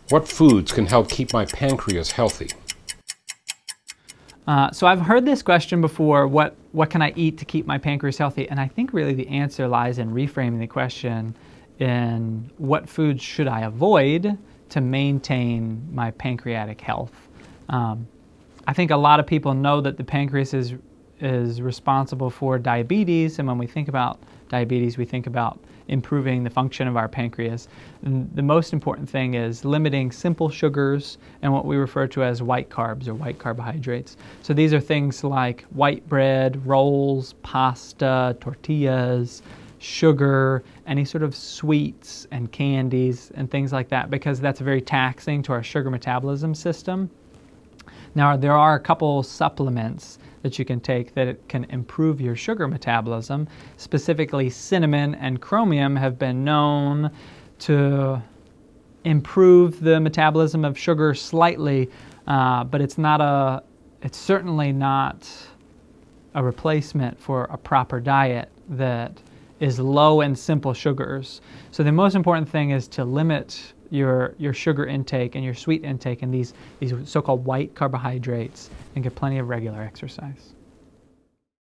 What foods can help keep my pancreas healthy? So I've heard this question before, what can I eat to keep my pancreas healthy? And I think really the answer lies in reframing the question in what foods should I avoid to maintain my pancreatic health? I think a lot of people know that the pancreas is responsible for diabetes, and when we think about diabetes, we think about improving the function of our pancreas. And the most important thing is limiting simple sugars and what we refer to as white carbs or white carbohydrates. So these are things like white bread, rolls, pasta, tortillas, sugar, any sort of sweets and candies and things like that, because that's very taxing to our sugar metabolism system. Now, there are a couple supplements that you can take that can improve your sugar metabolism. Specifically, cinnamon and chromium have been known to improve the metabolism of sugar slightly, but it's certainly not a replacement for a proper diet that is low in simple sugars. So the most important thing is to limit your sugar intake and your sweet intake and these so-called white carbohydrates, and get plenty of regular exercise.